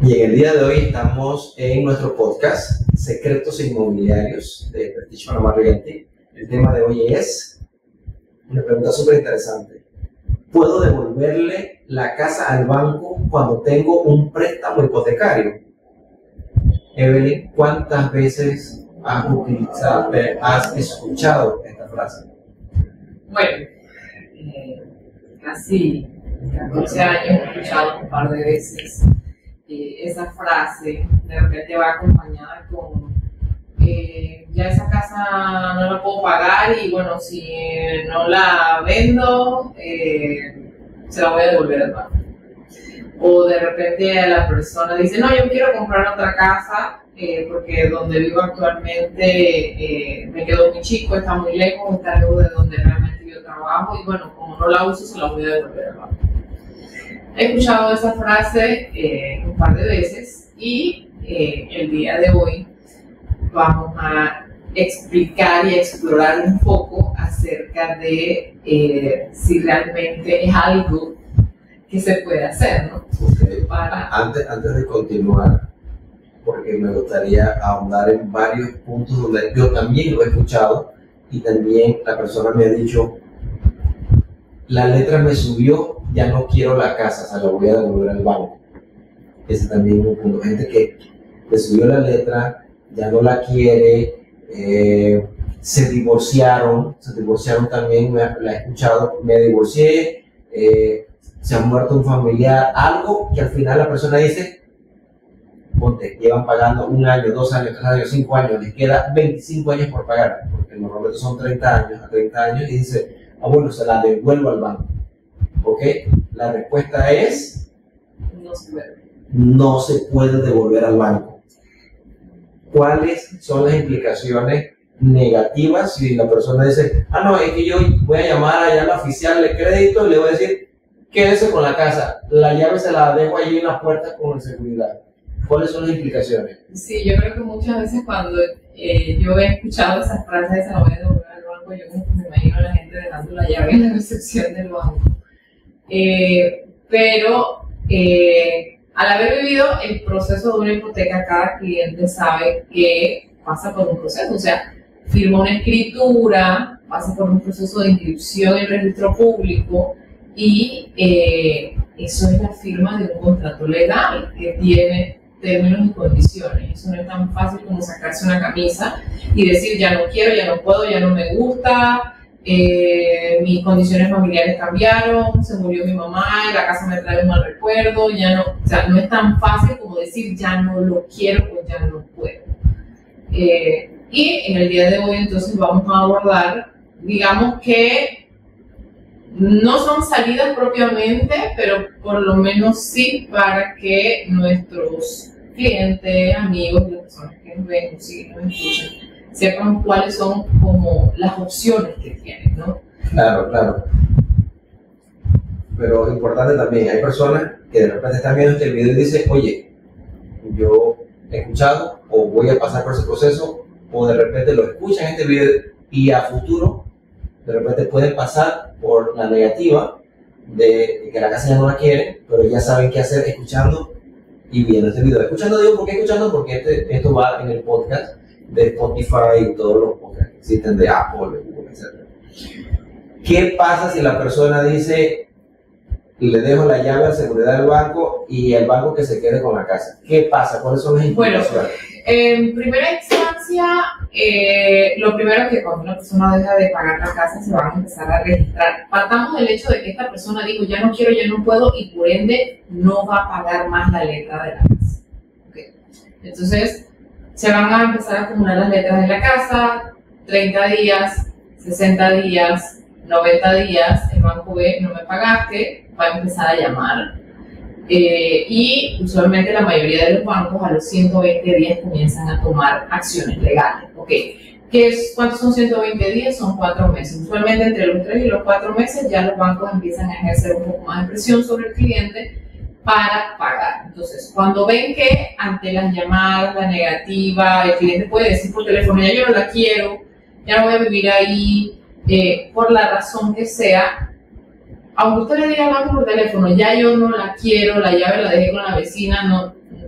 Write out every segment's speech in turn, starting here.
Y en el día de hoy estamos en nuestro podcast Secretos Inmobiliarios de Prestige Panamá Realty. El tema de hoy es una pregunta súper interesante. ¿Puedo devolverle la casa al banco cuando tengo un préstamo hipotecario? Evelyn, ¿cuántas veces has escuchado esta frase? Bueno, casi 14 años he escuchado un par de veces esa frase. De repente va acompañada con ya esa casa no la puedo pagar y bueno, si no la vendo se la voy a devolver al banco. O de repente a la persona dice, no, yo quiero comprar otra casa porque donde vivo actualmente me quedo muy chico, está muy lejos, está lejos de donde realmente yo trabajo y bueno, como no la uso se la voy a devolver al banco. He escuchado esa frase un par de veces y el día de hoy vamos a explicar y explorar un poco acerca de si realmente es algo que se puede hacer, ¿no? Okay. Antes de continuar, porque me gustaría ahondar en varios puntos donde yo también lo he escuchado y también la persona me ha dicho, la letra me subió, ya no quiero la casa, se la voy a devolver al banco. Ese también es un punto. Gente que le subió la letra, ya no la quiere, se divorciaron también, la he escuchado, me divorcié, se ha muerto un familiar, algo que al final la persona dice, ponte, llevan pagando 1 año, 2 años, 3 años, 5 años, les queda 25 años por pagar, porque normalmente son 30 años, y dice, bueno, se la devuelvo al banco. ¿Ok? La respuesta es, no se puede devolver al banco. ¿Cuáles son las implicaciones negativas si la persona dice, no, es que yo voy a llamar allá a la oficial de crédito y le voy a decir, quédese con la casa, la llave se la dejo allí en la puerta con seguridad? ¿Cuáles son las implicaciones? Sí, yo creo que muchas veces cuando yo he escuchado esas frases, se la voy a devolver al banco, yo como que me imagino a la gente dejando la llave en la recepción del banco. Pero al haber vivido el proceso de una hipoteca, cada cliente sabe que pasa por un proceso, o sea, firma una escritura, pasa por un proceso de inscripción en el registro público y eso es la firma de un contrato legal que tiene términos y condiciones. Eso no es tan fácil como sacarse una camisa y decir ya no quiero, ya no puedo, ya no me gusta, mis condiciones familiares cambiaron, se murió mi mamá, la casa me trae un mal recuerdo, ya no, o sea, no es tan fácil como decir ya no lo quiero o ya no puedo. Y en el día de hoy entonces vamos a abordar, digamos que no son salidas propiamente, pero por lo menos sí para que nuestros clientes, amigos, las personas que nos ven, nos siguen, nos escuchan, sepan cuáles son como las opciones que tienen, ¿no? Claro. Pero importante también, hay personas que de repente están viendo este video y dicen, oye, yo he escuchado o voy a pasar por ese proceso, o de repente lo escuchan en este video y a futuro de repente pueden pasar por la negativa de que la casa ya no la quieren, pero ya saben qué hacer escuchando y viendo este video. ¿Por qué escuchando? Porque esto va en el podcast de Spotify y todos los podcasts que existen de Apple, Google, etc. ¿Qué pasa si la persona dice, le dejo la llave a seguridad del banco y el banco que se quede con la casa? ¿Qué pasa? ¿Cuáles son las implicaciones? Bueno, en primera instancia, lo primero es que cuando una persona deja de pagar la casa se van a empezar a registrar. Partamos del hecho de que esta persona dijo ya no quiero, ya no puedo y por ende no va a pagar más la letra de la casa. Okay. Entonces se van a empezar a acumular las letras de la casa, 30 días, 60 días, 90 días, el banco ve no me pagaste, va a empezar a llamar. Y usualmente la mayoría de los bancos a los 120 días comienzan a tomar acciones legales. Okay. ¿Cuántos son 120 días? Son 4 meses. Usualmente entre los 3 y los 4 meses ya los bancos empiezan a ejercer un poco más de presión sobre el cliente para pagar. Entonces, cuando ven que ante las llamadas, la negativa, el cliente puede decir por teléfono, ya yo no la quiero, ya no voy a vivir ahí, por la razón que sea, aunque usted le diga al banco por teléfono, ya yo no la quiero, la llave la dejé con la vecina, no,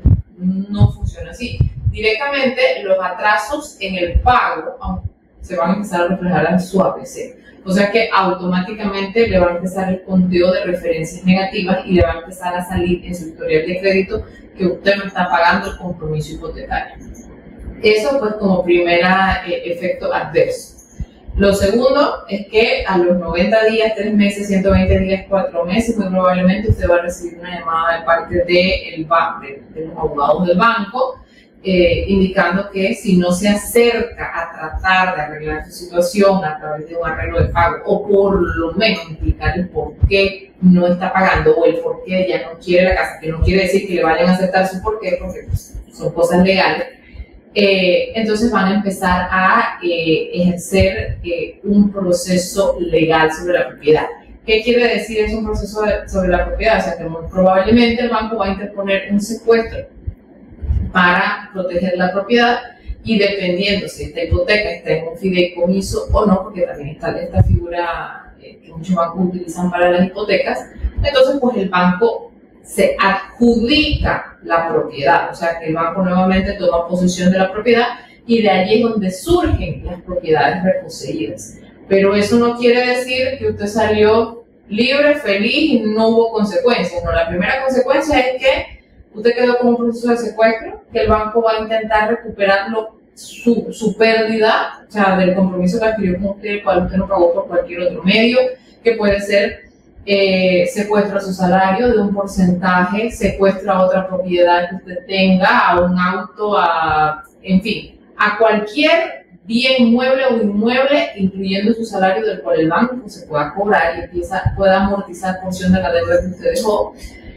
no funciona así. Directamente los atrasos en el pago se van a empezar a reflejar en su APC. O sea que automáticamente le va a empezar el conteo de referencias negativas y le va a empezar a salir en su historial de crédito que usted no está pagando el compromiso hipotecario. Eso pues como primera efecto adverso. Lo segundo es que a los 90 días, 3 meses, 120 días, 4 meses, muy probablemente usted va a recibir una llamada de parte de los abogados del banco, indicando que si no se acerca a tratar de arreglar su situación a través de un arreglo de pago, o por lo menos explicar el por qué no está pagando o el por qué ya no quiere la casa, que no quiere decir que le vayan a aceptar su por qué, porque pues, son cosas legales, entonces van a empezar a ejercer un proceso legal sobre la propiedad. ¿Qué quiere decir es un proceso sobre la propiedad? O sea, que muy probablemente el banco va a interponer un secuestro para proteger la propiedad, y dependiendo si esta hipoteca está en un fideicomiso o no, porque también está esta figura que muchos bancos utilizan para las hipotecas, entonces pues el banco se adjudica la propiedad, o sea que el banco nuevamente toma posesión de la propiedad y de allí es donde surgen las propiedades reposeídas. Pero eso no quiere decir que usted salió libre, feliz y no hubo consecuencias. No, la primera consecuencia es que usted quedó con un proceso de secuestro, que el banco va a intentar recuperar su pérdida, o sea, del compromiso que adquirió con usted, el cual usted no pagó por cualquier otro medio, que puede ser secuestro a su salario de un porcentaje, secuestro a otra propiedad que usted tenga, a un auto, en fin, a cualquier bien mueble o inmueble, incluyendo su salario, del cual el banco pues, se pueda cobrar y pueda amortizar porción de la deuda que usted dejó.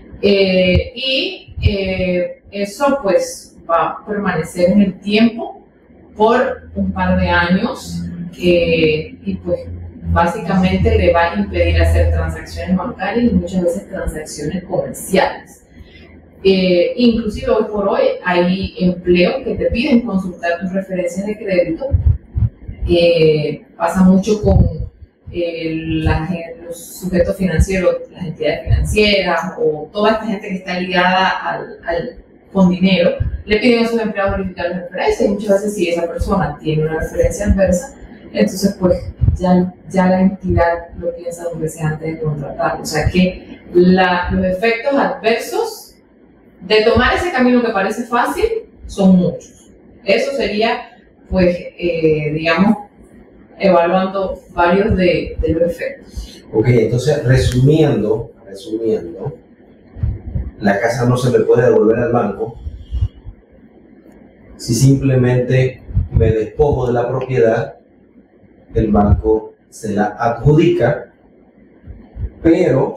Eso pues va a permanecer en el tiempo por un par de años y pues básicamente le va a impedir hacer transacciones bancarias y muchas veces transacciones comerciales. Inclusive hoy por hoy hay empleos que te piden consultar tus referencias de crédito. Pasa mucho con los sujetos financieros, las entidades financieras o toda esta gente que está ligada con dinero, le piden a sus empleados verificar las referencias y muchas veces si esa persona tiene una referencia adversa, entonces pues ya la entidad lo piensa 2 veces antes de contratarlo. O sea que los efectos adversos de tomar ese camino que parece fácil son muchos. Eso sería pues digamos evaluando varios de los efectos. Ok, entonces resumiendo, la casa no se le puede devolver al banco si simplemente me despojo de la propiedad, el banco se la adjudica, pero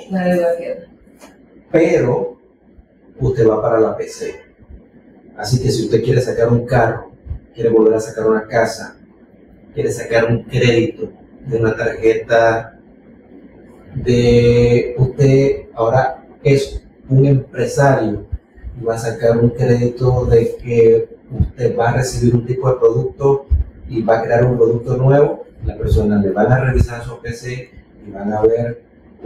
usted va para la PC. Así que si usted quiere sacar un carro, quiere volver a sacar una casa, quiere sacar un crédito de una tarjeta de usted, ahora es un empresario y va a sacar un crédito de que usted va a recibir un tipo de producto y va a crear un producto nuevo, la persona le van a revisar su PC y van a ver,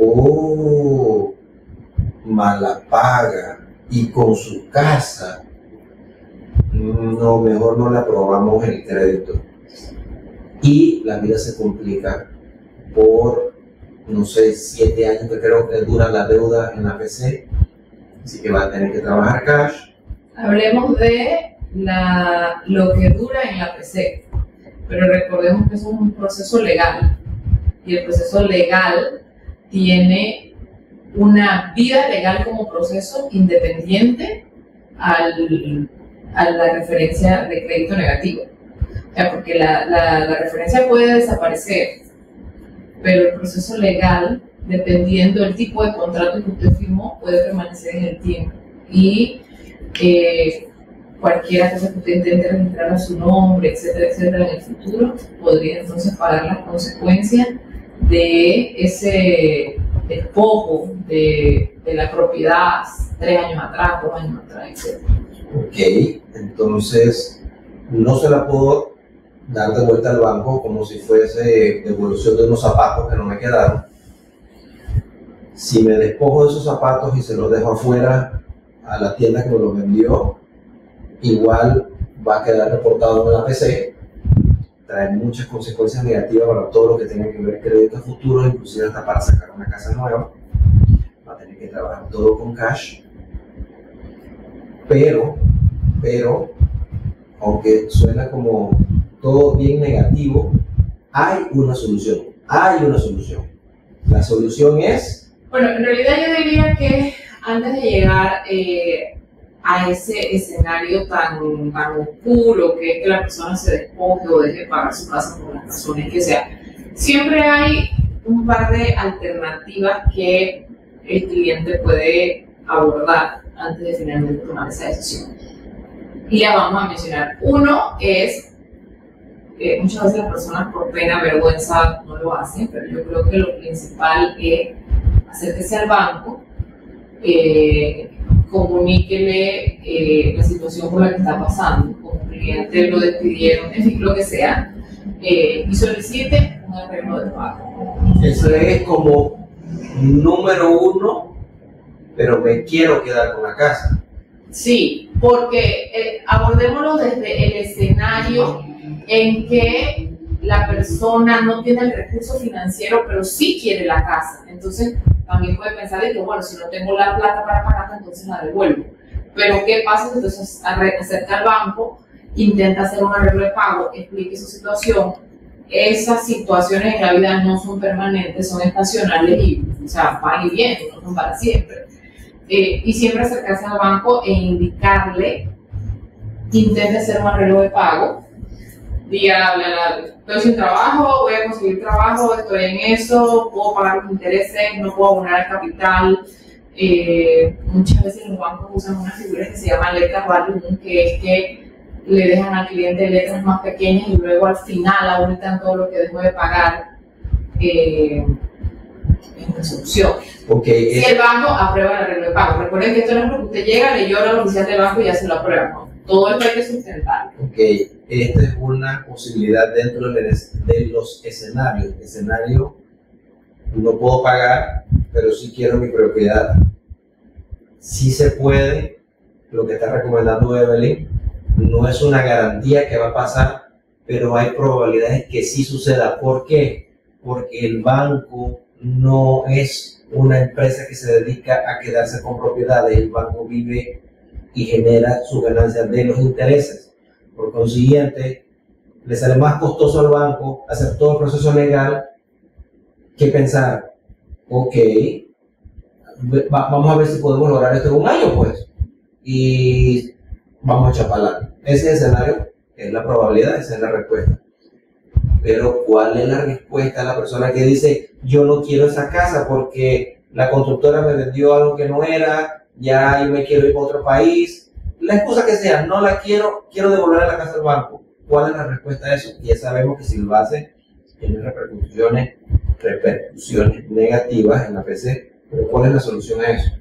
mala paga y con su casa, no, mejor no le aprobamos el crédito. Y la vida se complica por, no sé, 7 años que creo que dura la deuda en la PC, así que va a tener que trabajar cash. Hablemos de lo que dura en la PC, pero recordemos que eso es un proceso legal y el proceso legal tiene una vida legal como proceso independiente a la referencia de crédito negativo. O sea, porque la referencia puede desaparecer, pero el proceso legal, dependiendo del tipo de contrato que usted firmó, puede permanecer en el tiempo. Y cualquier cosa que usted intente registrar a su nombre, etcétera, etcétera, en el futuro, podría entonces pagar las consecuencias de ese despojo de la propiedad 3 años atrás, 2 años atrás, etcétera. Ok, entonces no se la puedo dar de vuelta al banco como si fuese devolución de unos zapatos que no me quedaron. Si me despojo de esos zapatos y se los dejo afuera a la tienda que me los vendió, igual va a quedar reportado en la PC, trae muchas consecuencias negativas para todo lo que tenga que ver créditos futuros, inclusive hasta para sacar una casa nueva. Va a tener que trabajar todo con cash, pero aunque suena como todo bien negativo, hay una solución. La solución es... Bueno, en realidad yo diría que antes de llegar a ese escenario tan oscuro, que es que la persona se despoje o deje de pagar su casa por las razones que sea, siempre hay un par de alternativas que el cliente puede abordar antes de finalmente tomar esa decisión. Y la vamos a mencionar. Uno es, muchas veces las personas por pena, vergüenza no lo hacen, pero yo creo que lo principal es acérquese al banco, comuníquele la situación por la que está pasando, como cliente lo despidieron, en fin, lo que sea, y solicite un arreglo de pago. Eso es como número uno, pero me quiero quedar con la casa. Sí, porque abordémoslo desde el escenario en que la persona no tiene el recurso financiero, pero sí quiere la casa. Entonces, también puede pensar de que, bueno, si no tengo la plata para pagarla, entonces la devuelvo. Pero, ¿qué pasa? Entonces, acerca al banco, intenta hacer un arreglo de pago, explique su situación. Esas situaciones en la vida no son permanentes, son estacionales y, o sea, van y vienen, no son para siempre. Y siempre acercarse al banco e indicarle, intente hacer un arreglo de pago, diga, estoy sin trabajo, voy a conseguir trabajo, estoy en eso, puedo pagar los intereses, no puedo abonar el capital. Muchas veces los bancos usan unas figuras que se llaman letras balloon, que es que le dejan al cliente letras más pequeñas y luego al final aumentan todo lo que dejó de pagar en resolución. Okay, si el banco aprueba el arreglo de pago. Recuerden que esto no es porque usted llega, le llora al oficial del banco y ya se lo aprueba, ¿no? Todo esto hay que sustentar. Ok, esta es una posibilidad dentro de los escenarios. Escenario, no puedo pagar, pero sí quiero mi propiedad. Sí se puede, lo que está recomendando Evelyn, no es una garantía que va a pasar, pero hay probabilidades que sí suceda. ¿Por qué? Porque el banco no es una empresa que se dedica a quedarse con propiedades. El banco vive y genera sus ganancias de los intereses. Por consiguiente, le sale más costoso al banco hacer todo el proceso legal que pensar, ok, vamos a ver si podemos lograr esto en un año, pues, y vamos a echar para adelante. Ese escenario es la probabilidad, esa es la respuesta. Pero ¿cuál es la respuesta a la persona que dice, yo no quiero esa casa porque la constructora me vendió algo que no era, ya yo me quiero ir a otro país? La excusa que sea, no la quiero, quiero devolver a la casa al banco. ¿Cuál es la respuesta a eso? Y ya sabemos que si lo hace, tiene repercusiones negativas en la PC. Pero ¿cuál es la solución a eso?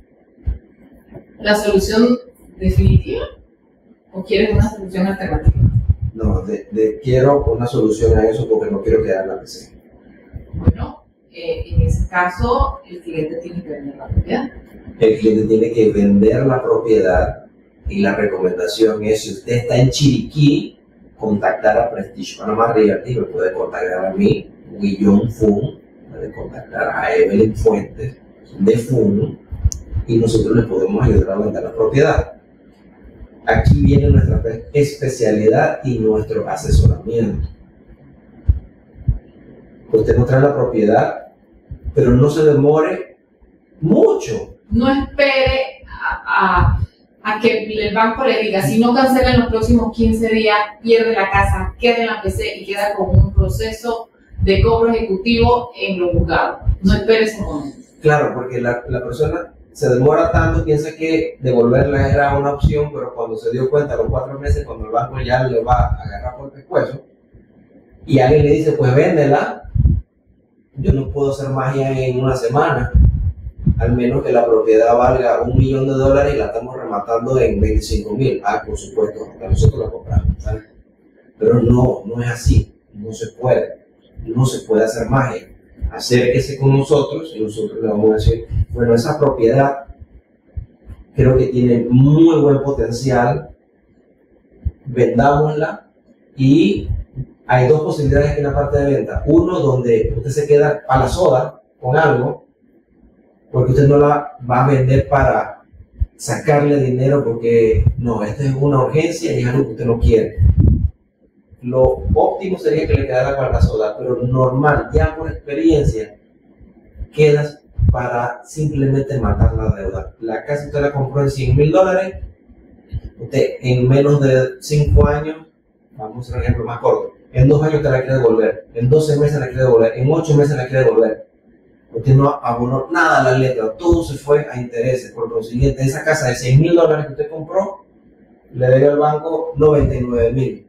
¿La solución definitiva o quieres una solución alternativa? No, quiero una solución a eso porque no quiero quedar en la PC. Bueno, en ese caso, el cliente tiene que vender la propiedad. El cliente tiene que vender la propiedad y la recomendación es, si usted está en Chiriquí, contactar a Prestige Panama Realty, me puede contactar a mí, Guillón Fun, puede contactar a Evelyn Fuentes de Fun y nosotros le podemos ayudar a vender la propiedad. Aquí viene nuestra especialidad y nuestro asesoramiento. Usted nos trae la propiedad, pero no se demore mucho. No espere a que el banco le diga, si no cancela en los próximos 15 días, pierde la casa, queda en la PC y queda con un proceso de cobro ejecutivo en los juzgados. No espere ese momento. Claro, porque la persona se demora tanto, piensa que devolverla era una opción, pero cuando se dio cuenta a los 4 meses, cuando el banco ya le va a agarrar por el pescuezo, y alguien le dice, pues véndela, yo no puedo hacer magia en una semana, al menos que la propiedad valga $1 millón y la estamos rematando en 25,000. Ah, por supuesto, hasta nosotros la compramos, ¿sabes? Pero no es así, no se puede hacer magia. Acérquese con nosotros y nosotros le vamos a decir, bueno, esa propiedad creo que tiene muy buen potencial, vendámosla, y hay dos posibilidades aquí en la parte de venta. Uno, donde usted se queda a la soda con algo, porque usted no la va a vender para sacarle dinero, porque no, esta es una urgencia y es algo que usted no quiere. Lo óptimo sería que le quedara para la soda, pero normal, ya por experiencia, quedas para simplemente matar la deuda. La casa usted la compró en $100,000, usted en menos de 5 años, vamos a hacer un ejemplo más corto, en 2 años te la quiere devolver, en 12 meses la quiere devolver, en 8 meses la quiere devolver. Usted no abonó nada a la letra, todo se fue a intereses. Por consiguiente, esa casa de $6,000 que usted compró, le debe al banco $99,000.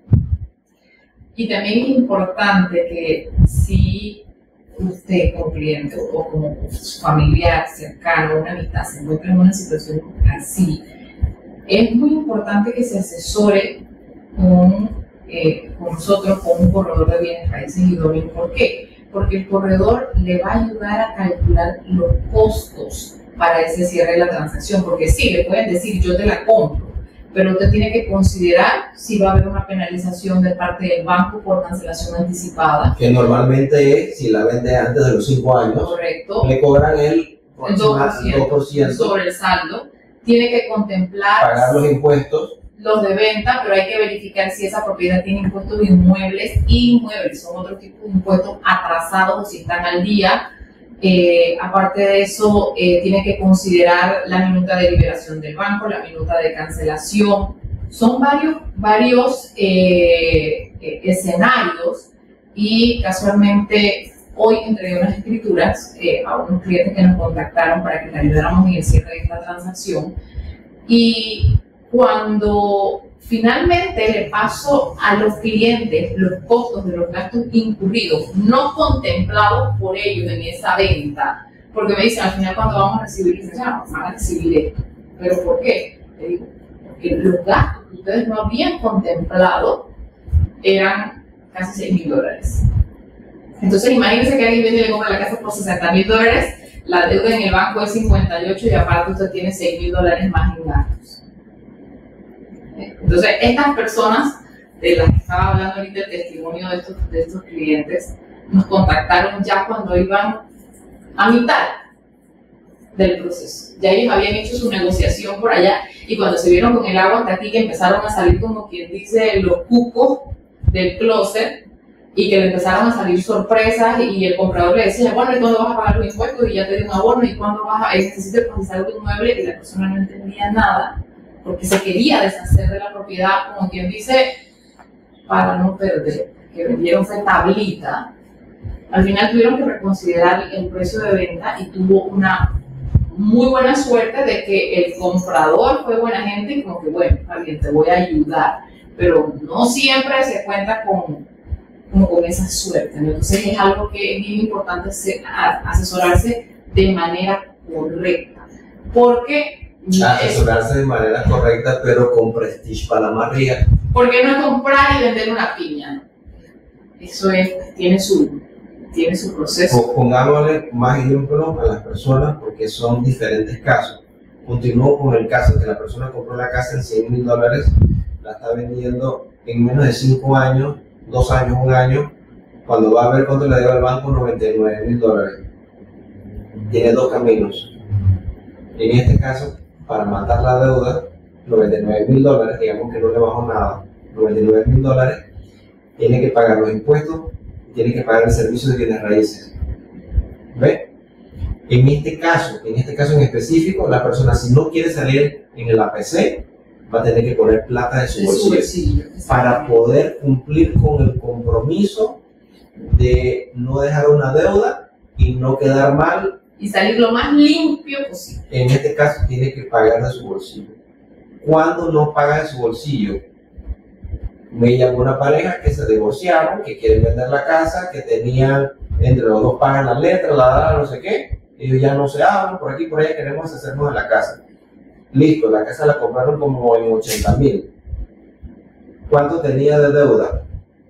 Y también es importante que si usted como cliente o como familiar cercano, una amistad, se encuentra en una situación así, es muy importante que se asesore con nosotros, con un corredor de bienes raíces idóneo. ¿Por qué? Porque el corredor le va a ayudar a calcular los costos para ese cierre de la transacción, porque sí, le pueden decir yo te la compro, pero usted tiene que considerar si va a haber una penalización de parte del banco por cancelación anticipada. Que normalmente es, si la vende antes de los 5 años, correcto, le cobran el 2% sobre el saldo. Tiene que contemplar pagar los impuestos, los de venta, pero hay que verificar si esa propiedad tiene impuestos de inmuebles. Inmuebles son otro tipo de impuestos atrasados o si están al día. Aparte de eso, tiene que considerar la minuta de liberación del banco, la minuta de cancelación. Son varios escenarios, y casualmente hoy entregué unas escrituras a unos clientes que nos contactaron para que les ayudáramos en el cierre de esta transacción. Y cuando finalmente le paso a los clientes los costos de los gastos incurridos, no contemplados por ellos en esa venta, porque me dicen al final cuando vamos a recibir, dicen, ya, van a recibir esto. ¿Pero por qué? Le digo, porque los gastos que ustedes no habían contemplado eran casi $6,000. Entonces imagínense que alguien viene y le compra la casa por $60,000, la deuda en el banco es 58 y aparte usted tiene $6,000 más en gastos. Entonces, estas personas de las que estaba hablando ahorita, el testimonio de estos clientes, nos contactaron ya cuando iban a mitad del proceso. Ya ellos habían hecho su negociación por allá, y cuando se vieron con el agua hasta aquí, que empezaron a salir, como quien dice, los cucos del closet, y que le empezaron a salir sorpresas, y el comprador le decía, bueno, ¿y cuándo vas a pagar los impuestos? Y ya te di un abono, ¿y cuándo vas a necesitar procesar tu inmueble? Y la persona no entendía nada, porque se quería deshacer de la propiedad, como quien dice, para no perder, que vendieron fue tablita. Al final tuvieron que reconsiderar el precio de venta, y tuvo una muy buena suerte de que el comprador fue buena gente y como que, bueno, alguien te voy a ayudar, pero no siempre se cuenta con esa suerte, ¿no? Entonces es algo que es bien importante asesorarse de manera correcta, porque asesorarse de manera correcta, pero con prestige para la marría. Porque no es comprar y vender una piña, ¿no? Eso tiene su proceso. Pongámosle más ejemplos a las personas, porque son diferentes casos. Continúo con el caso que la persona compró la casa en $100,000, la está vendiendo en menos de 5 años, 2 años, 1 año. Cuando va a ver cuánto le debe al banco, $99,000. Tiene 2 caminos. En este caso, para matar la deuda, $99,000, digamos que no le bajó nada, $99,000, tiene que pagar los impuestos, tiene que pagar el servicio de bienes raíces. ¿Ve? En este caso en específico, la persona, si no quiere salir en el APC, va a tener que poner plata de su bolsillo para poder cumplir con el compromiso de no dejar una deuda y no quedar mal y salir lo más limpio posible. En este caso tiene que pagar de su bolsillo. Cuando no paga de su bolsillo, me llamó una pareja que se divorciaron, que quieren vender la casa, que tenían, entre los dos pagan las letras, no sé qué, ellos ya no se hablan, por aquí por allá queremos deshacernos de la casa. Listo, la casa la compraron como en 80,000. ¿Cuánto tenía de deuda?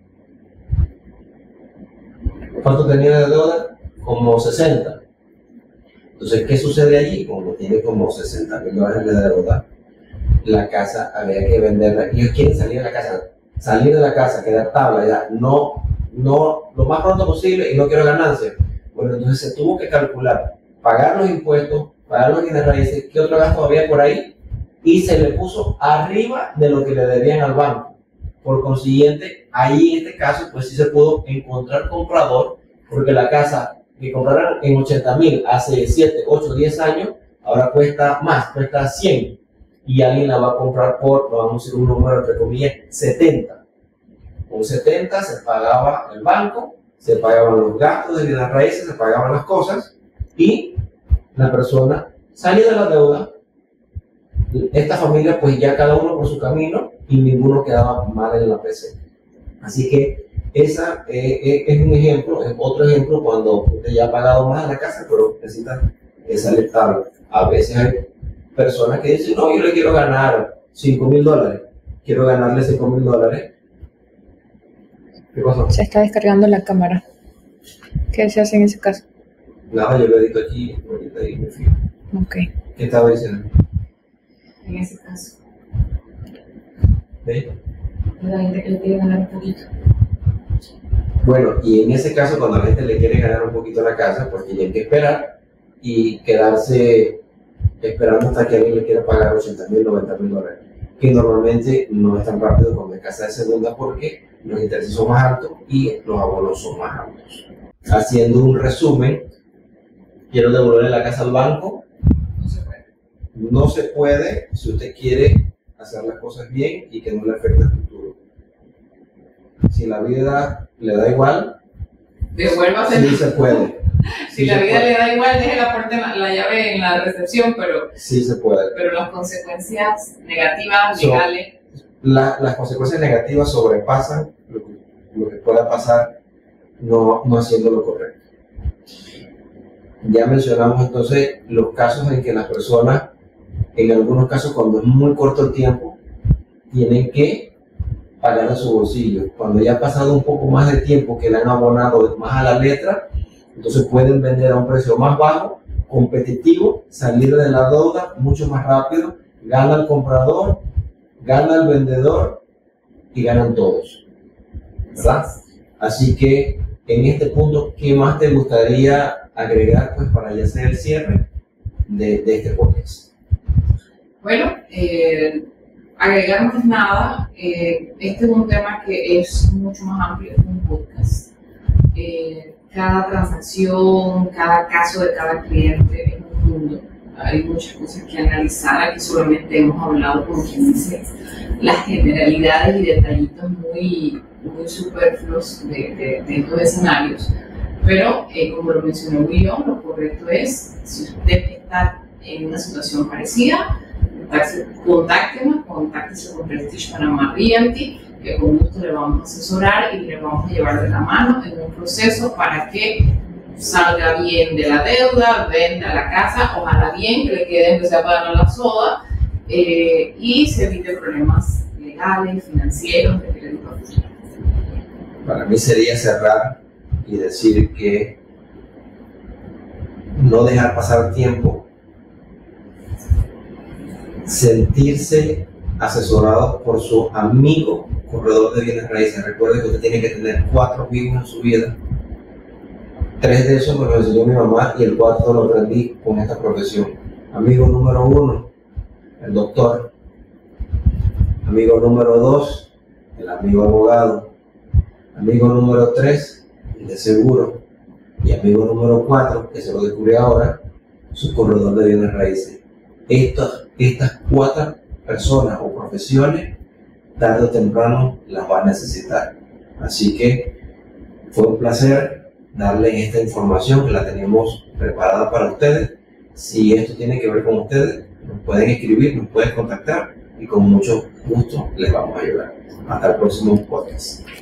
¿Cuánto tenía de deuda? Como 60. Entonces, ¿qué sucede allí? Como tiene como $60,000 de deuda, la casa había que venderla. Ellos quieren salir de la casa, quedar tabla, ya, no, lo más pronto posible y no quiero ganancia. Bueno, entonces se tuvo que calcular, pagar los impuestos, pagar los bienes raíces, qué otro gasto había por ahí, y se le puso arriba de lo que le debían al banco. Por consiguiente, ahí en este caso, pues sí se pudo encontrar comprador, porque la casa que compraron en 80,000 hace 7, 8, 10 años, ahora cuesta más, cuesta 100, y alguien la va a comprar por, vamos a decir un número entre comillas, 70. Con 70 se pagaba el banco, se pagaban los gastos de bienes raíces, se pagaban las cosas, y la persona salía de la deuda. Esta familia, pues ya cada uno por su camino, y ninguno quedaba mal en la PC. Así que esa es un ejemplo, es otro ejemplo cuando usted ya ha pagado más en la casa, pero necesita salir estable. A veces hay personas que dicen, no, yo le quiero ganar $5,000, quiero ganarle $5,000. ¿Qué pasó? Se está descargando la cámara. ¿Qué se hace en ese caso? Nada, yo lo edito aquí, ahorita y me fijo. Ok. ¿Qué estaba diciendo? En ese caso, ¿Sí? la gente que le quiere ganar un poquito. Bueno, y en ese caso, cuando la gente le quiere ganar un poquito la casa, pues tienen que esperar y quedarse esperando hasta que alguien le quiera pagar $80,000, $90,000, que normalmente no es tan rápido como en casa de segunda porque los intereses son más altos y los abonos son más altos. Haciendo un resumen, quiero devolverle la casa al banco. No se puede. No se puede si usted quiere hacer las cosas bien y que no le afecte el futuro. Si la vida le da igual, Devuélvase. sí se puede. Si la vida le da igual, deje la llave en la recepción, pero Sí se puede. las consecuencias negativas, So, legales, Las consecuencias negativas sobrepasan lo que pueda pasar no haciendo lo correcto. Ya mencionamos entonces los casos en que las personas, en algunos casos cuando es muy corto el tiempo, tienen que pagar de su bolsillo. Cuando ya ha pasado un poco más de tiempo que le han abonado más a la letra, entonces pueden vender a un precio más bajo, competitivo, salir de la deuda mucho más rápido, gana el comprador, gana el vendedor y ganan todos, ¿verdad? Así que en este punto, ¿qué más te gustaría agregar pues para ya hacer el cierre de este podcast? Bueno, agregar más nada, este es un tema que es mucho más amplio, es un podcast. Cada transacción, cada caso de cada cliente es un mundo. Hay muchas cosas que analizar. Aquí solamente hemos hablado, como quien dice, las generalidades y detallitos muy superfluos de estos escenarios. Pero, como lo mencionó William, lo correcto es, si usted está en una situación parecida, contáctese con Prestige Panamá Realty, que con gusto le vamos a asesorar y le vamos a llevar de la mano en un proceso para que salga bien de la deuda, venda la casa, ojalá bien, que le quede empezar a pagar la soda y se evite problemas legales, financieros, de crédito a futuro. Para mí sería cerrar y decir que no dejar pasar tiempo, sentirse asesorado por su amigo corredor de bienes raíces. Recuerde que usted tiene que tener 4 amigos en su vida. 3 de esos me lo enseñó mi mamá y el 4 lo aprendí con esta profesión. Amigo número 1, el doctor. Amigo número 2, el amigo abogado. Amigo número 3, el de seguro. Y amigo número 4, que se lo descubrí ahora, su corredor de bienes raíces. Estas 4 personas o profesiones, tarde o temprano las va a necesitar. Así que fue un placer darles esta información que la tenemos preparada para ustedes. Si esto tiene que ver con ustedes, nos pueden escribir, nos pueden contactar y con mucho gusto les vamos a ayudar. Hasta el próximo podcast.